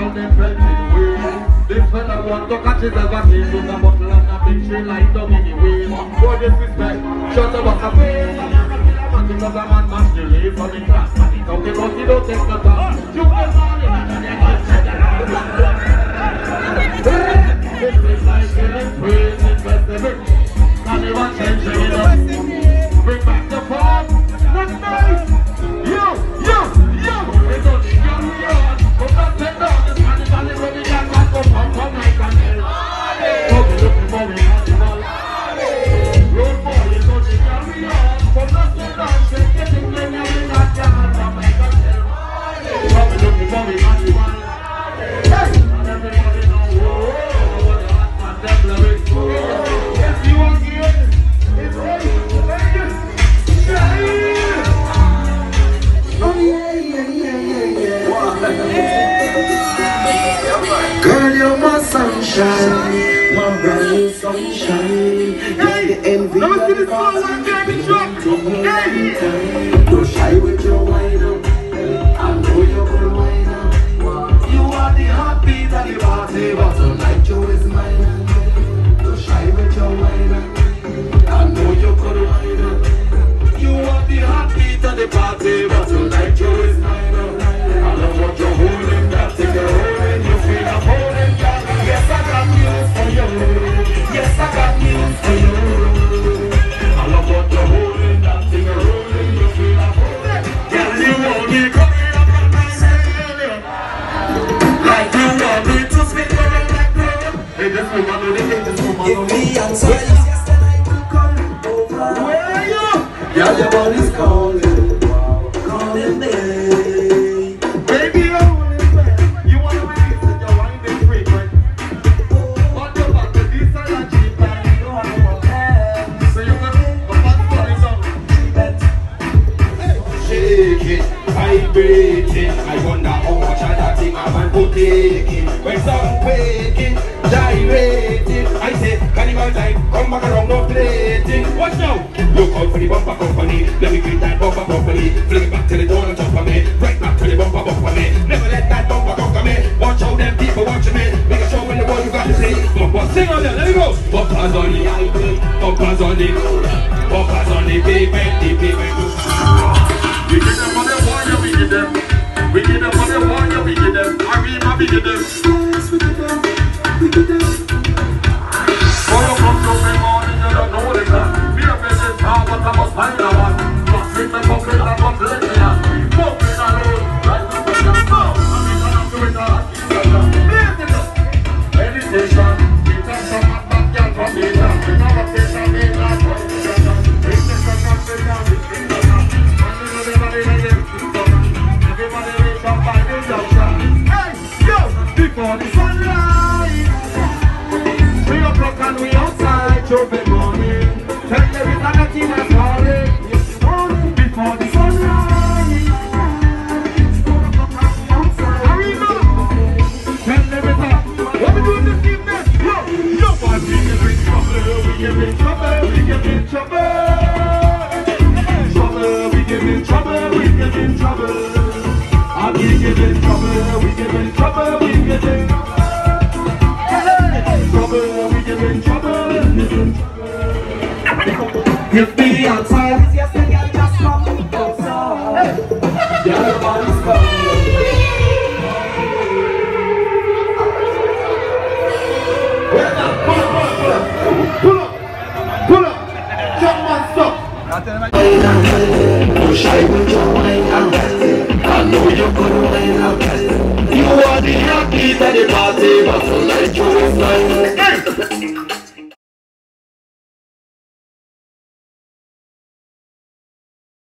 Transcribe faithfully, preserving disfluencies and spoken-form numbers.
on them felting way. This fella want to catch his ever came with a bottle and a big tree light down in the way. For disrespect, shut up what's a face. I'm not gonna kill a man because a man must delay for the class. And he talking about he don't take the time. You can money and then you get this is like killing praise in festival. Can't even change it up. Bring back the form. That's nice. Yo, yo, yo. It's only young, young. Come back and down. This man is only running down. Come from from like an hell. Come be looking for me animal. Road boy is only young, young. Come back and down. Shake it in the air. We got your hand from like an hell. Come be looking for me animal. Hey, and everybody know. If you want to hear it, it's ready. Oh yeah, yeah, yeah, yeah, yeah. Girl, you're my sunshine, my bright sunshine. You're the envy of the cause. Don't shy with your wine up. I know you're gonna wine up. You are the heartbeat of the party, but tonight you is mine. Shy with your wine. I know you're gonna wine up. You are the heartbeat of the party, but tonight you is mine. I love what you're holding, that thing you're holding. You feel I'm holding, girl. Yes, I got news for you. Yes, I got news for you. I love what you're holding, that thing you're holding. You feel I'm holding. Girl, you want me coming up on my side. Like you want me to spin around like that. Hey, this woman, do this, this woman. Give me a size, yes, then I will come over. Where are you? Yeah, your body's calling, calling me. Baby, you're holding back. You want to release it, you're winding frequent. But you're back to this side and cheap and you don't have no hands. So you can go back to the song. Shake it, vibrate it. I wonder how much of that thing a man could take it. When some quake it, gyrate it. I say, carnival time, come back around, no plating. Watch now, look out for the bumper company. Let me get that bumper properly. Fling it back to the door on top of me. Right back to the bumper bumper me. Never let that bumper conquer me. Watch out them people watching me. Make a show when the world you got to see. Bumper, sing on there, let me go. Bumpers on the highway, bumpers on the bumpers on the pavement, the pavement. We get them on the wire, we get them. We get them on the wire, we get them. I mean, we get them. Yes, we get them, we get them. For you come to me morning, you don't know the plan. Me a visit hard, but I must find a one. Just bring me bucket and one let me on. Bumping alone, right to the top. I mean, I'm doing that. Blaze it up. Meditation. We take some hot back, girl, from the top. We never take some big glass, but we get them. We take some hot back, girl, we get them. Everybody let them keep coming. Everybody wake up by the junction. Hey, yo, before the sunrise. Three o'clock and we outside, Joe morning. Tell them it's not a team that's falling. Before the sunrise. Four o'clock and we outside. Hurry up. Tell them it's not. What we doing this evening? Yo, yo, boy, we get in trouble. We get in trouble. We get in trouble. Trouble, we get in trouble. We get in trouble. And we get in trouble. We get in trouble. We get in trouble. Trouble, we get in trouble, we get in trouble. Give me a time, Yes, the girl just come outside. yeah, the body's coming. Pull up, pull up, pull up, jump and stop. Push I with your wine and I know you're gonna wine and You are the happy at the party, but tonight you is mine.